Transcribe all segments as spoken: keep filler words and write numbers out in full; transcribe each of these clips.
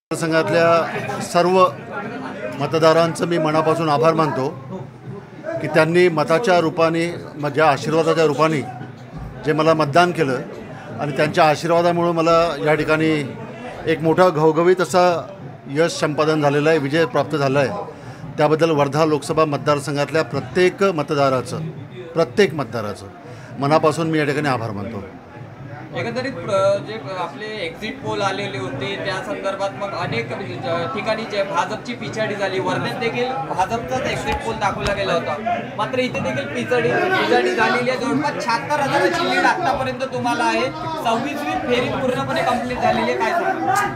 संघातल्या सर्व मतदारांचं मी मनापासून आभार मानतो की त्यांनी मताच्या रूपाने माझ्या आशीर्वादाच्या रूपाने जे मला मतदान केलं आणि त्यांच्या आशीर्वादामुळे मला या ठिकाणी एक मोठा घवघवीत असा यश संपादन झालेलं आहे, विजय प्राप्त झाला आहे। त्याबद्दल वर्धा लोकसभा मतदारसंघातल्या प्रत्येक मतदाराचं प्रत्येक मतदाराचं मनापासून मी या ठिकाणी आभार मानतो। एकंदरीत जे आपले एक्झिट पोल आलेले होते त्या संदर्भात मग अनेक ठिकाणी जे भाजपची पिछाडी झाली, वर्ध्यात देखील भाजपचाच एक्झिट पोल दाखवला गेला होता, मात्र इथे देखील पिछाडी पिछाडी झालेली आहे। जवळपास शहात्तर हजाराची लीड आतापर्यंत तुम्हाला आहे, सव्वीसवी फेरी पूर्णपणे कंप्लीट झालेली आहे, काय सांगा?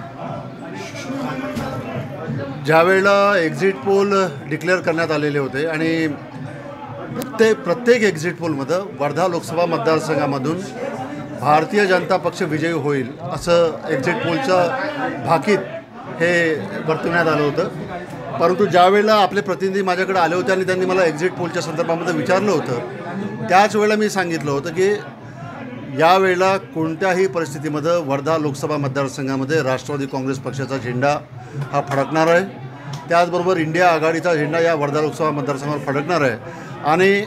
ज्यावेळेला एक्झिट पोल डिक्लेअर करण्यात आलेले होते आणि प्रत्येक प्रत्येक एक्झिट पोलमध्ये वर्धा लोकसभा मतदारसंघामधून भारतीय जनता पक्ष विजयी होईल असं एक्झिट पोलचं भाकीत हे वर्तवण्यात आलं होतं। परंतु ज्यावेळेला आपले प्रतिनिधी माझ्याकडे आले होते आणि त्यांनी मला एक्झिट पोलच्या संदर्भामध्ये विचारलं होतं, त्याच वेळेला मी सांगितलं होतं की यावेळेला कोणत्याही परिस्थितीमध्ये वर्धा लोकसभा मतदारसंघामध्ये राष्ट्रवादी काँग्रेस पक्षाचा झेंडा हा फडकणार आहे। त्याचबरोबर इंडिया आघाडीचा झेंडा या वर्धा लोकसभा मतदारसंघावर फडकणार आहे आणि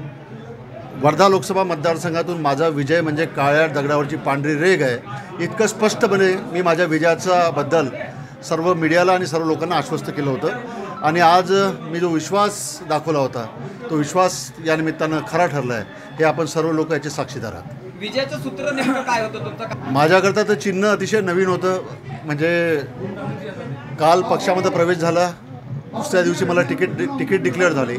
वर्धा लोकसभा मतदारसंघातून माझा विजय म्हणजे काळ्या दगडावरची पांढरी रेघ आहे, इतकं स्पष्टपणे मी माझ्या विजयाचा बद्दल सर्व मीडियाला आणि सर्व लोकांना आश्वस्त केलं होतं आणि आज मी जो विश्वास दाखवला होता तो विश्वास या निमित्तानं खरा ठरला आहे, हे आपण सर्व लोक याचे साक्षीदार आहात। विजयाचं सूत्र नेमकं काय होतं तुमचं? माझ्याकरता तर चिन्ह अतिशय नवीन होतं, म्हणजे काल पक्षामध्ये प्रवेश झाला, दुसऱ्या दिवशी मला तिकीट तिकीट डिक्लेअर झाली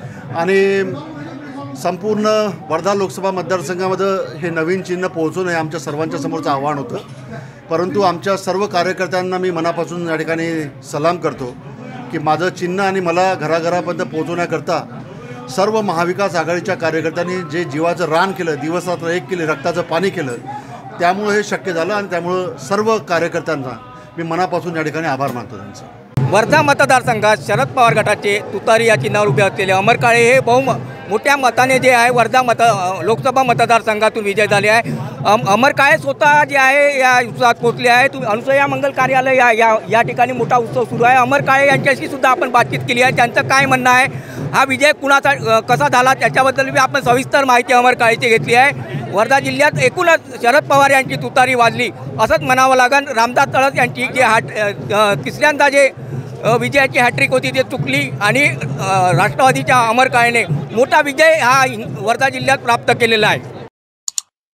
आणि संपूर्ण वर्धा लोकसभा मतदारसंघामध्ये हे नवीन चिन्ह पोहोचवणं हे आमच्या सर्वांच्या समोरचं आव्हान होतं। परंतु आमच्या सर्व कार्यकर्त्यांना मी मनापासून या ठिकाणी सलाम करतो की माझं चिन्ह आणि मला घराघरापर्यंत पोहोचवण्याकरता सर्व महाविकास आघाडीच्या कार्यकर्त्यांनी जे जीवाचं रान केलं, दिवसरात्र एक केले, रक्ताचं पाणी केलं, त्यामुळे हे शक्य झालं आणि त्यामुळं सर्व कार्यकर्त्यांना मी मनापासून या ठिकाणी आभार मानतो त्यांचं। वर्धा मतदारसंघात शरद पवार गटाचे तुतारी या चिन्हावर उभे असलेले अमर काळे हे बहु मोठ्या मताने जे आहे वर्धा मत लोकसभा मतदारसंघातून विजय झाले आहे। अम अमर काळे स्वतः जे आहे या उत्सवात पोहोचले आहे। तुम्ही अनुसया मंगल कार्यालय या या या ठिकाणी मोठा उत्सव सुरू आहे। अमर काळे यांच्याशी सुद्धा आपण बातचीत केली आहे, त्यांचं काय म्हणणं आहे, हा विजय कुणाचा कसा झाला त्याच्याबद्दल बी आपण सविस्तर माहिती अमर काळेची घेतली आहे। वर्धा जिल्ह्यात एकूणच शरद पवार यांची तुतारी वाजली असंच म्हणावं लागेल। रामदास तळस यांची जे हाट तिसऱ्यांदा जे विजयाची हॅट्रिक होती ते चुकली आणि राष्ट्रवादीच्या अमर काळेने मोठा विजय हा वर्धा जिल्ह्यात प्राप्त केलेला आहे।